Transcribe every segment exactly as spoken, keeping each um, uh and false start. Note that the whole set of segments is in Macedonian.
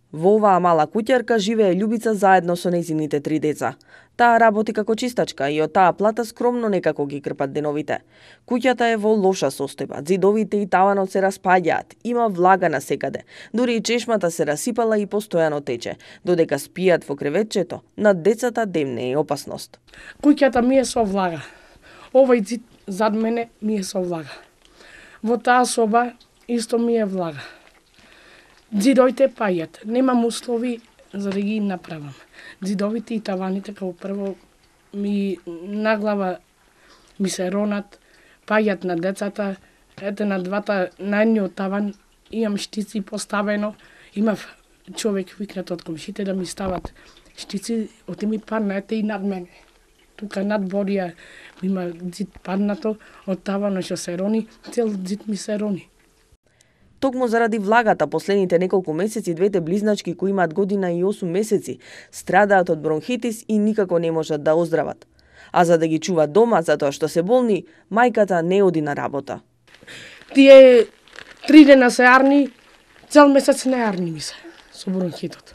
Во оваа мала куќарка живее Љубица заедно со нејзините три деца. Таа работи како чистачка и од таа плата скромно некако ги крпат деновите. Куќата е во лоша состојба, ѕидовите и таванот се распаѓаат, има влага насекаде, дури и чешмата се расипала и постојано тече, додека спијат во креветчето, над децата демне е опасност. Куќата ми е со влага. Овој ѕид зад мене ми е со влага. Во таа соба исто ми е влага. Ѕидовите паѓат, немам услови за да ги направам. Ѕидовите и таваните како прво ми на глава ми се ронат, паѓат на децата, ете на двата на едниот таван имам штици поставено, имав човек викнат од комшите да ми стават штици, оти ми падна ете и над мене. Тука над борија има ѕид паднато од таванот што се рони, цел ѕид ми се рони. Токму заради влагата последните неколку месеци двете близначки кои имаат година и осум месеци страдаат од бронхитис и никако не можат да оздрават. А за да ги чува дома затоа што се болни, мајката не оди на работа. Тие три дена се арни, цел месец не арни ми се со бронхитот.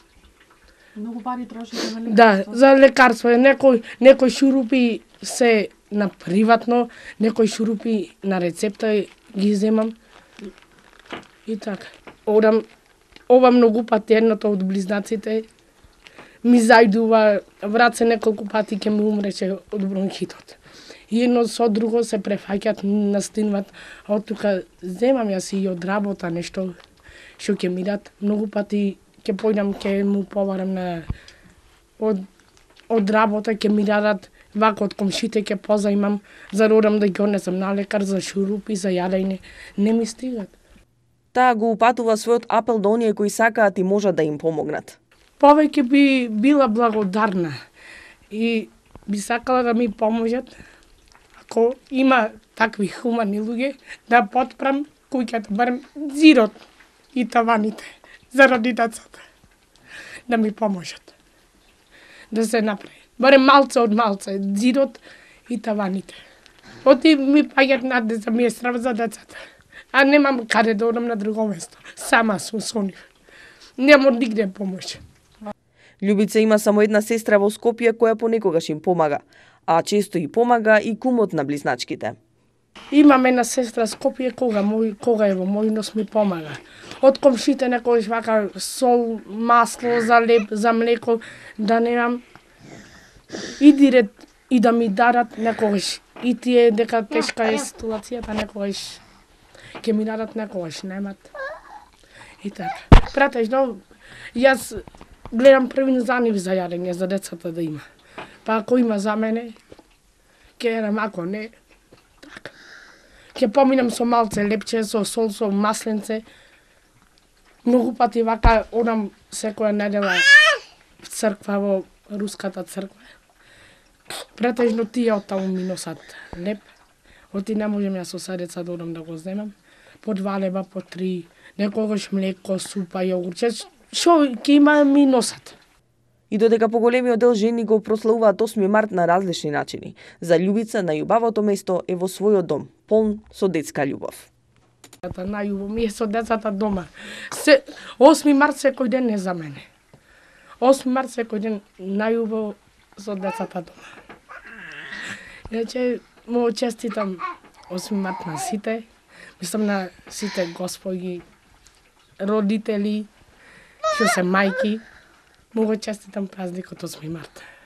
Многу пари трошите на лекарство. Да, за лекарство. Некој некој шурупи се на приватно, некој шурупи на рецепта ги земам. И така. Одам, ова многу пати едното од близнаците ми зајдува, врат се неколку пати ќе ми умреше од бронхитот. И едно со друго се префаќат, настинват, а од тука земам јас и од работа нешто што ќе ми дат. Многу пати ќе појдам, ќе му поварам на од од работа ќе ми дадат, вака од комшите ќе позајмам, за да одам да ги однесам на лекар за шурупи, за јадење, не ми стигат. Таа го упатува својот апел до оние кои сакаат и можат да им помогнат. Повеќе би била благодарна и би сакала да ми поможат, ако има такви хумани луѓе, да потпрам куќата, барем ѕидот и таваните, заради децата, да ми поможат, да се направи. Барем малце од малце, ѕидот и таваните. Оти ми паѓат над деца, ми е страв за децата. А немам каде да одам на друго место. Сама сум со нив. Нема нигде помош. Љубица има само една сестра во Скопје која понекогаш им помага, а често и помага и кумот на близначките. Имам една сестра Скопје кога мој кога е во мојност ми помага. Од комшите некогаш вака сол, масло за леп, за млеко да немам. И дирет и да ми дадат некогаш. И тие дека тешка е ситуацијата некогаш ќе ми дадат, некогаш немат. И така. Претежно, јас гледам првин за нив за јадење, за децата да има. Па ако има за мене, ќе едам, ако не, така. Ќе поминам со малце лепче, со сол, со масленце. Многу пати вака одам секоја недела в црква, во руската црква. Претежно тие од таму ми носат леп. Оти не можем јас со деца да одам да го земам. По два леба, по три, некогаш млеко, супа, јогурче, шо ќе има ми носат. И додека поголемиот дел жени го прославуваат осми март на различни начини, за Љубица најубавото место е во својот дом, полн со детска љубов. Најубаво ми е со децата дома. Се, осми март секој ден е за мене. осми март секој ден најубаво со децата дома. Иначе му честитам осми март на сите, мислам на сите господи, родители, што се мајки, му го честитам празникот осми март.